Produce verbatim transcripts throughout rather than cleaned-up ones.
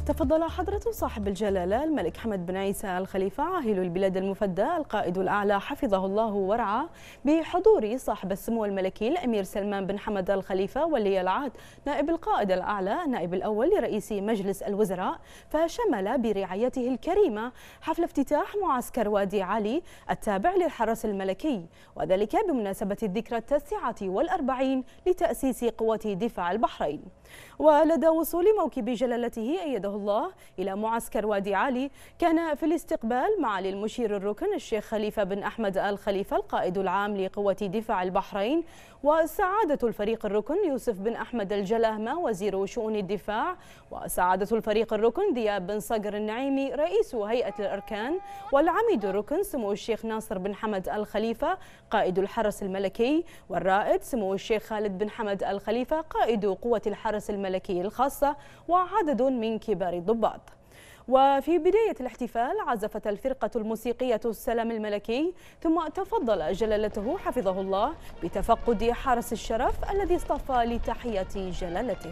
تفضل حضرة صاحب الجلالة الملك حمد بن عيسى الخليفة عاهل البلاد المفدى القائد الأعلى حفظه الله ورعاه بحضور صاحب السمو الملكي الأمير سلمان بن حمد الخليفة ولي العهد نائب القائد الأعلى نائب الأول لرئيس مجلس الوزراء، فشمل برعايته الكريمة حفل افتتاح معسكر وادي علي التابع للحرس الملكي، وذلك بمناسبة الذكرى التاسعة والأربعين لتأسيس قوات دفاع البحرين. ولدى وصول موكب جلالته أيده الله إلى معسكر وادي علي، كان في الاستقبال معالي المشير الركن الشيخ خليفة بن أحمد آل خليفة القائد العام لقوة دفاع البحرين، وسعادة الفريق الركن يوسف بن أحمد الجلاهمة وزير شؤون الدفاع، وسعادة الفريق الركن ذياب بن صقر النعيمي رئيس هيئة الأركان، والعميد الركن سمو الشيخ ناصر بن حمد آل خليفة قائد الحرس الملكي، والرائد سمو الشيخ خالد بن حمد آل خليفة قائد قوة الحرس الملكي الخاصة، وعدد من كبار الضباط. وفي بداية الاحتفال عزفت الفرقة الموسيقية السلام الملكي، ثم تفضل جلالته حفظه الله بتفقد حرس الشرف الذي اصطفى لتحية جلالته.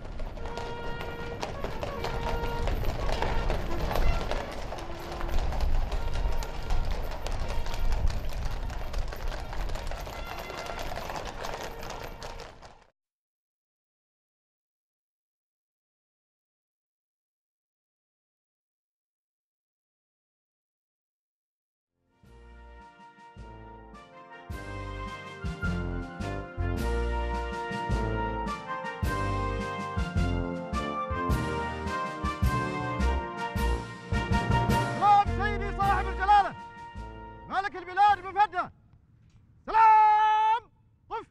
ملك البلاد المفدى، سلام قف.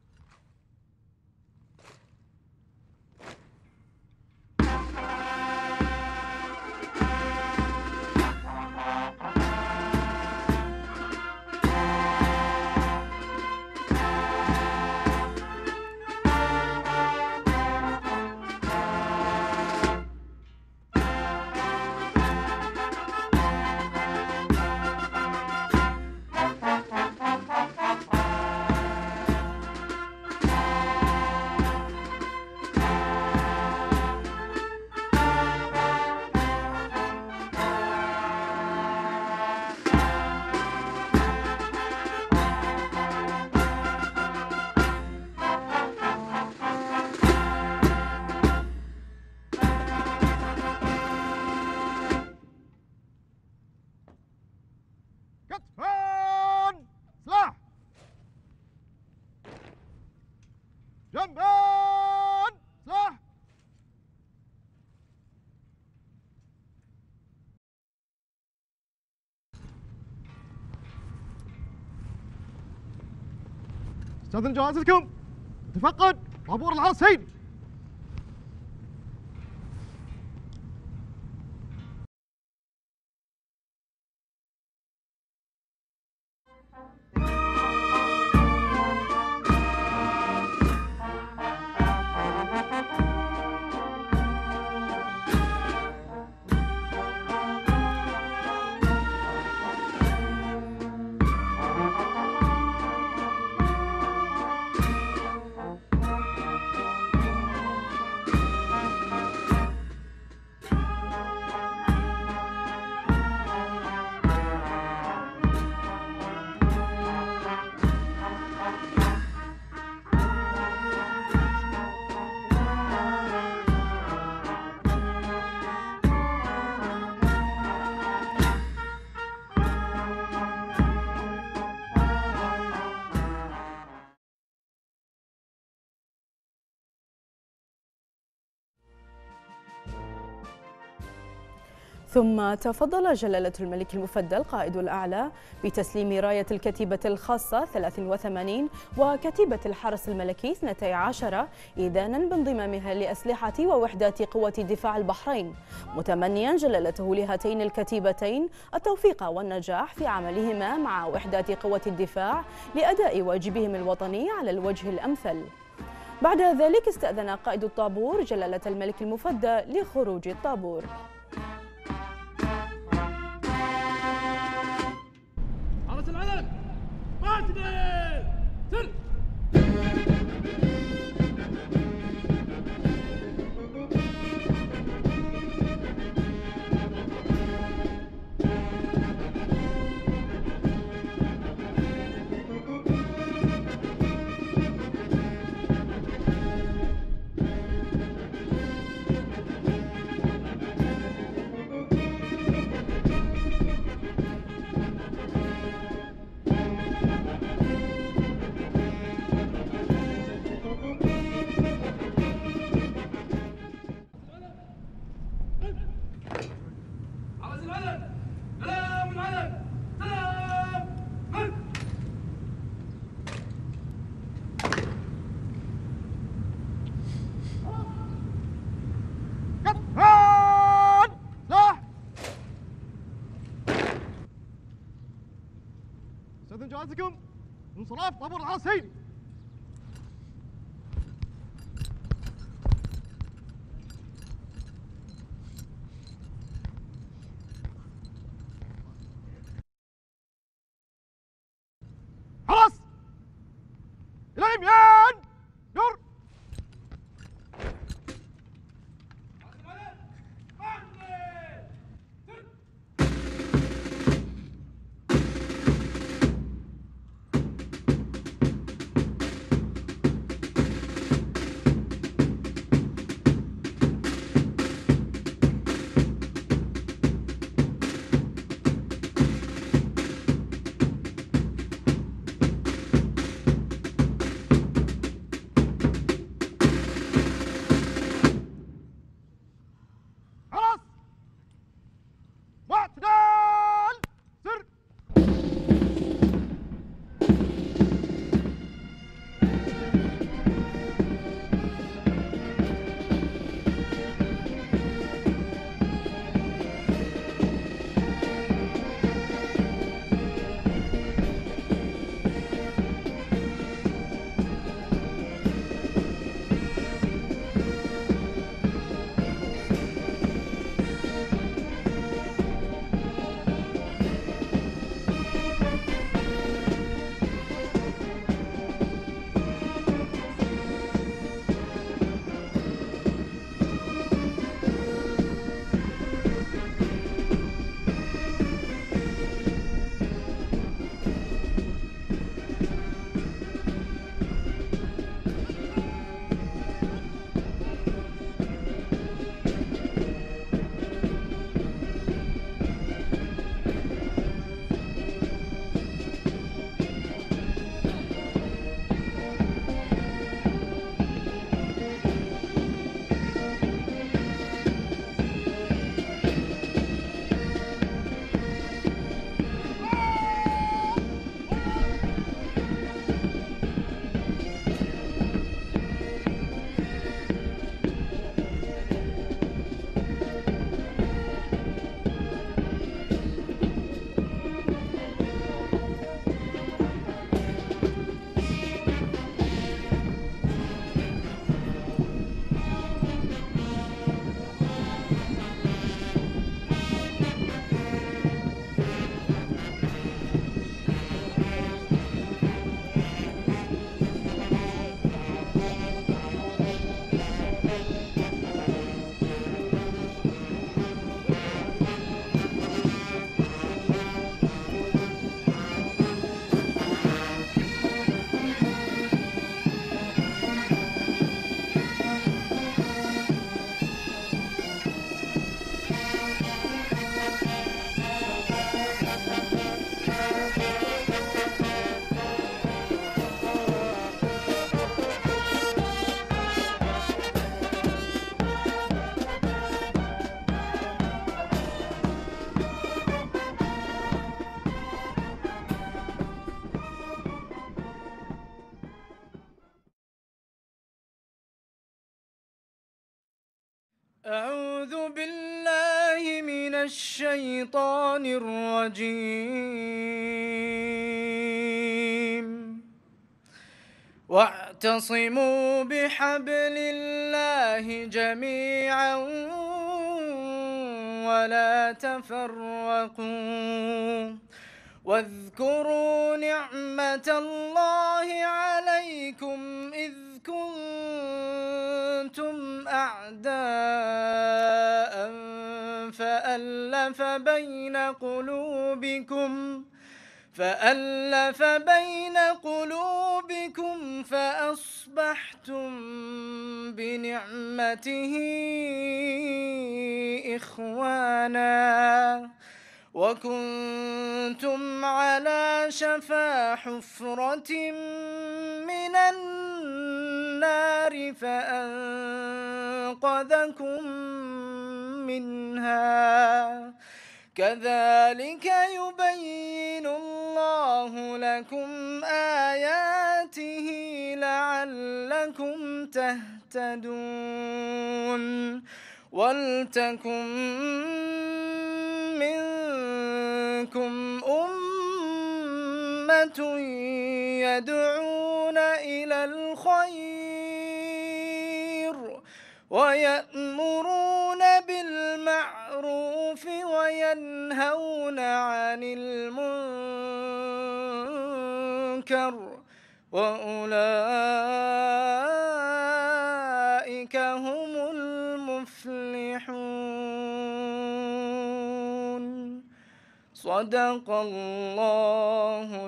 كتفان سلاح، جنبان سلاح. استاذن جوازكم، تفقد طابور العرسين. ثم تفضل جلالة الملك المفدى القائد الأعلى بتسليم راية الكتيبة الخاصة ثلاث وثمانين وكتيبة الحرس الملكي اثنتي عشرة إذانا بانضمامها لأسلحة ووحدات قوة دفاع البحرين، متمنيا جلالته لهاتين الكتيبتين التوفيق والنجاح في عملهما مع وحدات قوة الدفاع لأداء واجبهم الوطني على الوجه الأمثل. بعد ذلك استأذن قائد الطابور جلالة الملك المفدى لخروج الطابور. حرس العلم معتدل سر. جهازكم انصراف طابور العاصين. خلاص الى اليمين دور. أعوذ بالله من الشيطان الرجيم. واعتصموا بحبل الله جميعا ولا تفرقوا واذكروا نعمة الله عليكم إذ كنتم أعداء فألف بين قلوبكم فألف بين قلوبكم فأصبحتم بنعمته إخوانا وكنتم على شفا حفرة من النار فأنقذكم منها كذلك يبين الله لكم آياته لعلكم تهتدون. ولتكن منكم أمة يدعون إلى الخير ويأمرون بالمعروف وينهون عن المنكر وأولئك هم المفلحون. صدق الله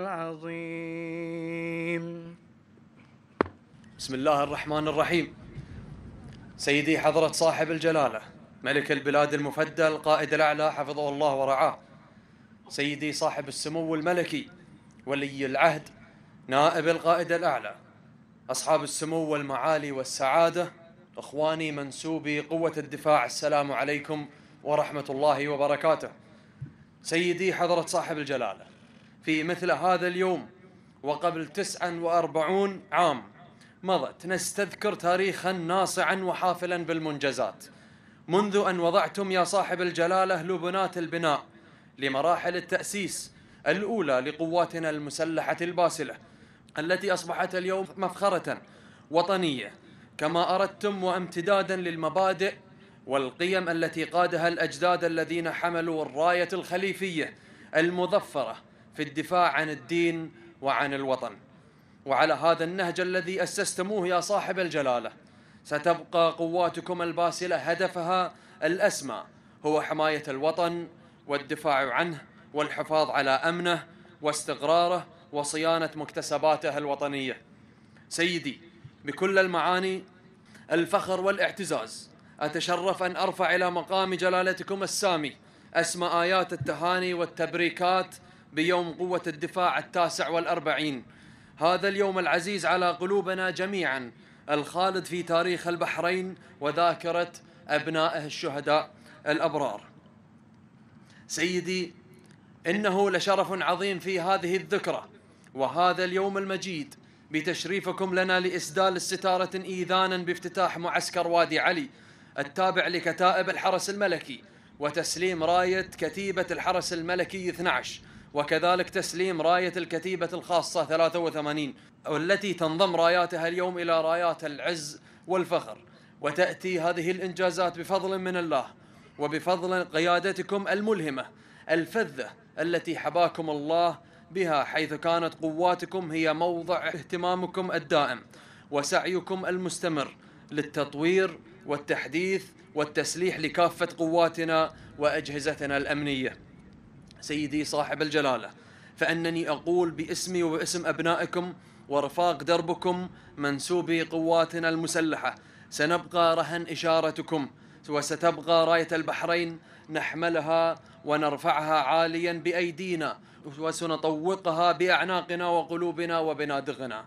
العظيم. بسم الله الرحمن الرحيم. سيدي حضرة صاحب الجلالة ملك البلاد المفدى القائد الأعلى حفظه الله ورعاه، سيدي صاحب السمو الملكي ولي العهد نائب القائد الأعلى، أصحاب السمو والمعالي والسعادة، إخواني منسوبي قوة الدفاع، السلام عليكم ورحمة الله وبركاته. سيدي حضرة صاحب الجلالة، في مثل هذا اليوم وقبل تسعة وأربعين عام مضت نستذكر تاريخا ناصعا وحافلا بالمنجزات، منذ أن وضعتم يا صاحب الجلالة لبنات البناء لمراحل التأسيس الأولى لقواتنا المسلحة الباسلة التي أصبحت اليوم مفخرة وطنية كما أردتم، وامتدادا للمبادئ والقيم التي قادها الأجداد الذين حملوا الراية الخليفية المظفرة في الدفاع عن الدين وعن الوطن. وعلى هذا النهج الذي أسستموه يا صاحب الجلالة ستبقى قواتكم الباسلة هدفها الأسمى هو حماية الوطن والدفاع عنه والحفاظ على أمنه واستقراره وصيانة مكتسباته الوطنية. سيدي، بكل المعاني الفخر والاعتزاز أتشرف أن أرفع إلى مقام جلالتكم السامي أسمى آيات التهاني والتبريكات بيوم قوة الدفاع التاسع والأربعين، هذا اليوم العزيز على قلوبنا جميعا، الخالد في تاريخ البحرين وذاكرة أبنائه الشهداء الأبرار. سيدي، إنه لشرف عظيم في هذه الذكرى وهذا اليوم المجيد بتشريفكم لنا لإسدال الستارة إيذانا بافتتاح معسكر وادي علي التابع لكتائب الحرس الملكي، وتسليم راية كتيبة الحرس الملكي اثني عشر، وكذلك تسليم راية الكتيبة الخاصة ثلاثة وثمانين والتي تنضم راياتها اليوم إلى رايات العز والفخر. وتأتي هذه الإنجازات بفضل من الله وبفضل قيادتكم الملهمة الفذة التي حباكم الله بها، حيث كانت قواتكم هي موضع اهتمامكم الدائم وسعيكم المستمر للتطوير والتحديث والتسليح لكافة قواتنا وأجهزتنا الأمنية. سيدي صاحب الجلالة، فأنني أقول باسمي وباسم أبنائكم ورفاق دربكم منسوبي قواتنا المسلحة، سنبقى رهن إشارتكم وستبقى راية البحرين نحملها ونرفعها عاليا بأيدينا وسنطوقها بأعناقنا وقلوبنا وبنادغنا،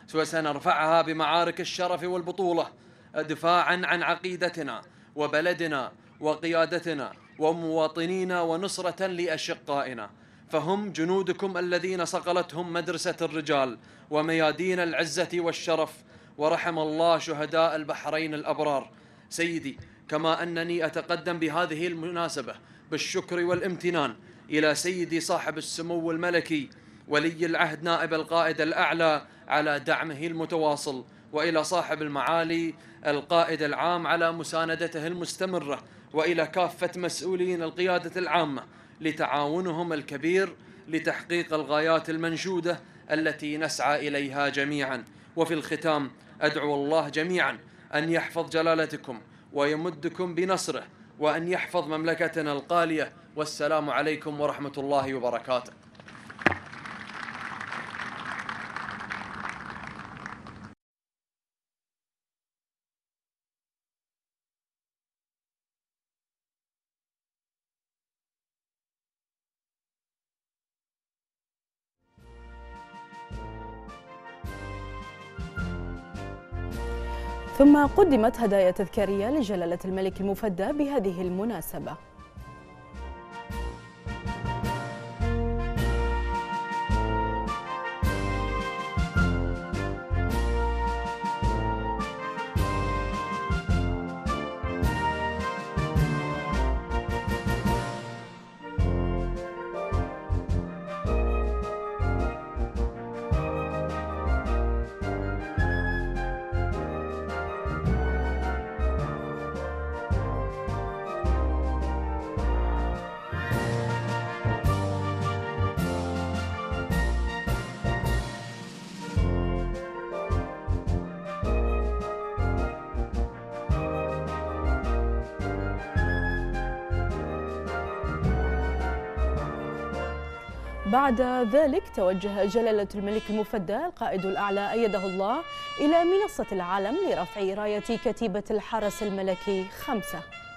وسنرفعها بمعارك الشرف والبطولة دفاعا عن عقيدتنا وبلدنا وقيادتنا ومواطنينا ونصرة لأشقائنا، فهم جنودكم الذين صقلتهم مدرسة الرجال وميادين العزة والشرف، ورحم الله شهداء البحرين الأبرار. سيدي، كما أنني أتقدم بهذه المناسبة بالشكر والامتنان إلى سيدي صاحب السمو الملكي ولي العهد نائب القائد الأعلى على دعمه المتواصل، وإلى صاحب المعالي القائد العام على مساندته المستمرة، وإلى كافة مسؤولين القيادة العامة لتعاونهم الكبير لتحقيق الغايات المنشودة التي نسعى إليها جميعا. وفي الختام أدعو الله جميعا أن يحفظ جلالتكم ويمدكم بنصره وأن يحفظ مملكتنا القالية، والسلام عليكم ورحمة الله وبركاته. ثم قدمت هدايا تذكارية لجلالة الملك المفدى بهذه المناسبة. بعد ذلك توجه جلالة الملك المفدى القائد الأعلى أيده الله إلى منصة العلم لرفع راية كتيبة الحرس الملكي خمسة.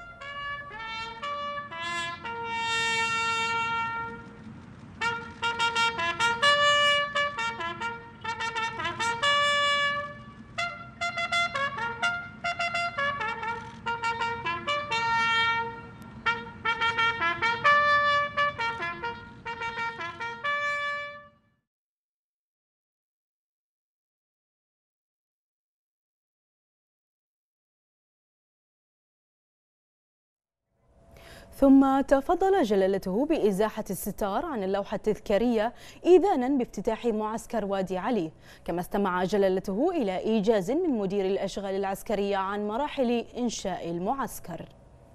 ثم تفضل جلالته بإزاحة الستار عن اللوحة التذكارية إذانا بافتتاح معسكر وادي علي، كما استمع جلالته إلى إيجاز من مدير الأشغال العسكرية عن مراحل إنشاء المعسكر.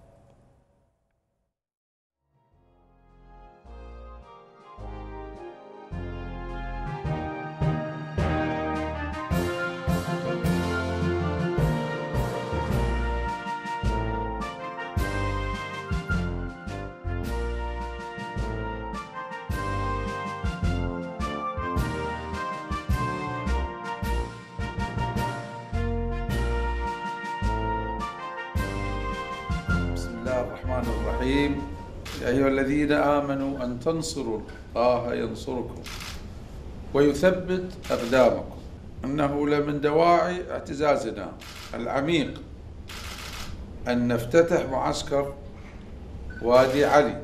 الرحمن الرحيم. يا أيها الذين آمنوا أن تنصروا الله ينصركم ويثبت أقدامكم. إنه لمن دواعي اعتزازنا العميق أن نفتتح معسكر وادي علي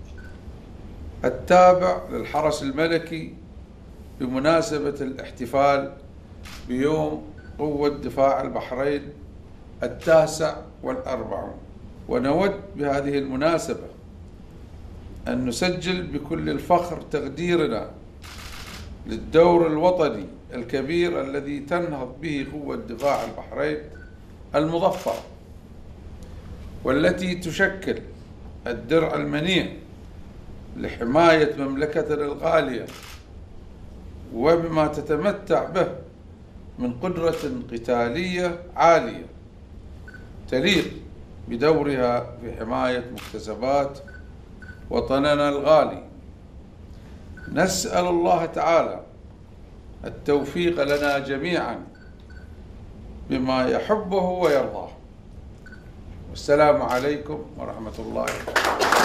التابع للحرس الملكي بمناسبة الاحتفال بيوم قوة دفاع البحرين التاسع والأربعون. ونود بهذه المناسبة أن نسجل بكل الفخر تقديرنا للدور الوطني الكبير الذي تنهض به قوة دفاع البحرين المظفرة، والتي تشكل الدرع المنيع لحماية مملكتنا الغالية، وبما تتمتع به من قدرة قتالية عالية تليق بدورها في حماية مكتسبات وطننا الغالي. نسأل الله تعالى التوفيق لنا جميعا بما يحبه ويرضاه. والسلام عليكم ورحمة الله وبركاته.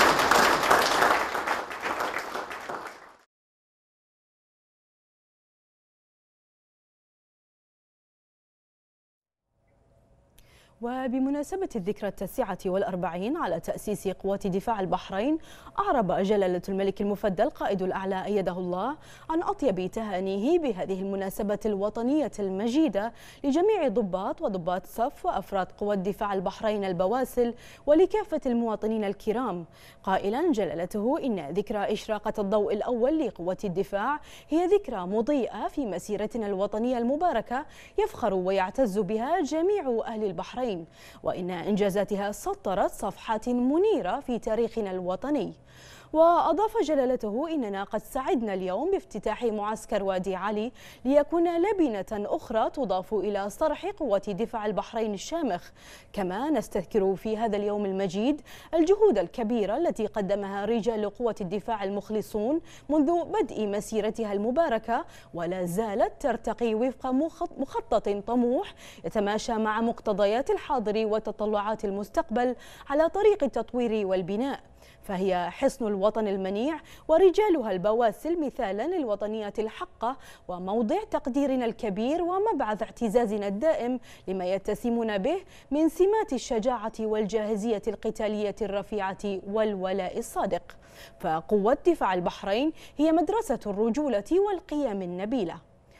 وبمناسبة الذكرى التاسعة والأربعين على تأسيس قوات دفاع البحرين، أعرب جلالة الملك المفدى القائد الأعلى أيده الله عن أطيب تهانيه بهذه المناسبة الوطنية المجيدة لجميع ضباط وضباط صف وأفراد قوات دفاع البحرين البواسل ولكافة المواطنين الكرام، قائلا جلالته إن ذكرى إشراقة الضوء الأول لقوات الدفاع هي ذكرى مضيئة في مسيرتنا الوطنية المباركة يفخر ويعتز بها جميع أهل البحرين، وإن إنجازاتها سطرت صفحات منيرة في تاريخنا الوطني. وأضاف جلالته إننا قد سعدنا اليوم بافتتاح معسكر وادي علي ليكون لبنة أخرى تضاف إلى صرح قوات دفاع البحرين الشامخ. كما نستذكر في هذا اليوم المجيد الجهود الكبيرة التي قدمها رجال قوة الدفاع المخلصون منذ بدء مسيرتها المباركة، ولا زالت ترتقي وفق مخطط طموح يتماشى مع مقتضيات الحاضر وتطلعات المستقبل على طريق التطوير والبناء. فهي حصن الوطن المنيع ورجالها البواسل مثالا للوطنية الحقة وموضع تقديرنا الكبير ومبعث اعتزازنا الدائم لما يتسمون به من سمات الشجاعة والجاهزية القتالية الرفيعة والولاء الصادق. فقوة دفاع البحرين هي مدرسة الرجولة والقيم النبيلة.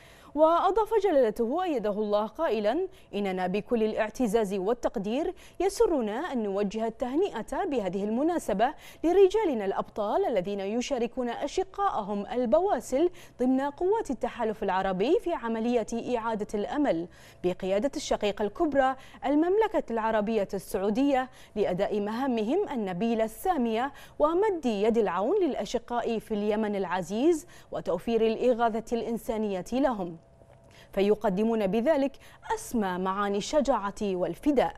وأضاف جلالته أيده الله قائلا إننا بكل الاعتزاز والتقدير يسرنا أن نوجه التهنئة بهذه المناسبة لرجالنا الأبطال الذين يشاركون أشقائهم البواسل ضمن قوات التحالف العربي في عملية إعادة الأمل بقيادة الشقيقة الكبرى المملكة العربية السعودية لأداء مهامهم النبيلة السامية ومد يد العون للأشقاء في اليمن العزيز وتوفير الإغاثة الإنسانية لهم، فيقدمون بذلك أسمى معاني الشجاعة والفداء.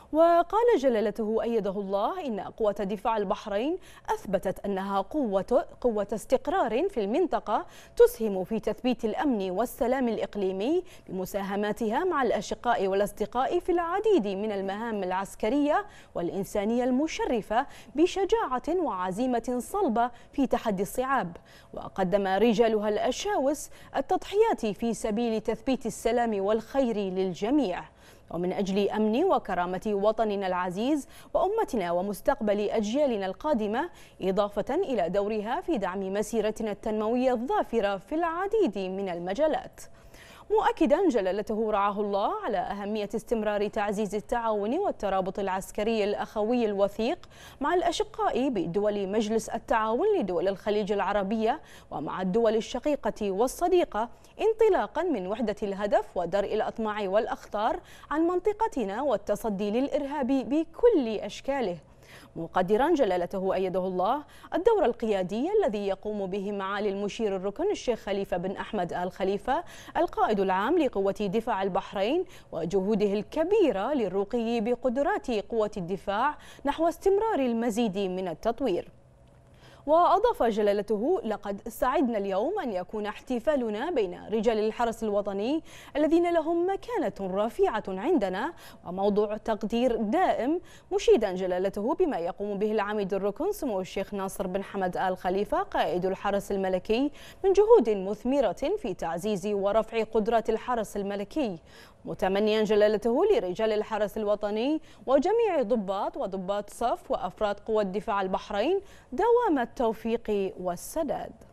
وقال جلالته أيده الله إن قوة دفاع البحرين أثبتت أنها قوة, قوة استقرار في المنطقة تسهم في تثبيت الأمن والسلام الإقليمي بمساهماتها مع الأشقاء والأصدقاء في العديد من المهام العسكرية والإنسانية المشرفة بشجاعة وعزيمة صلبة في تحدي الصعاب. وقدم رجالها الأشاوس التضحيات في سبيل تثبيت السلام والخير للجميع، ومن أجل أمن وكرامة وطننا العزيز وأمتنا ومستقبل أجيالنا القادمة، إضافة إلى دورها في دعم مسيرتنا التنموية الظافرة في العديد من المجالات. مؤكدا جلالته رعاه الله على أهمية استمرار تعزيز التعاون والترابط العسكري الأخوي الوثيق مع الأشقاء بدول مجلس التعاون لدول الخليج العربية ومع الدول الشقيقة والصديقة، انطلاقا من وحدة الهدف ودرء الأطماع والأخطار عن منطقتنا والتصدي للإرهاب بكل أشكاله، مقدرا جلالته أيده الله الدور القيادي الذي يقوم به معالي المشير الركن الشيخ خليفة بن أحمد آل خليفة القائد العام لقوة دفاع البحرين، وجهوده الكبيرة للرقي بقدرات قوة الدفاع نحو استمرار المزيد من التطوير. وأضاف جلالته: لقد سعدنا اليوم أن يكون احتفالنا بين رجال الحرس الوطني الذين لهم مكانة رفيعة عندنا وموضوع تقدير دائم، مشيدا جلالته بما يقوم به العميد الركن سمو الشيخ ناصر بن حمد آل خليفة قائد الحرس الملكي من جهود مثمرة في تعزيز ورفع قدرات الحرس الملكي، متمنيا جلالته لرجال الحرس الوطني وجميع ضباط وضباط صف وأفراد قوى دفاع البحرين دوام التوفيق والسداد.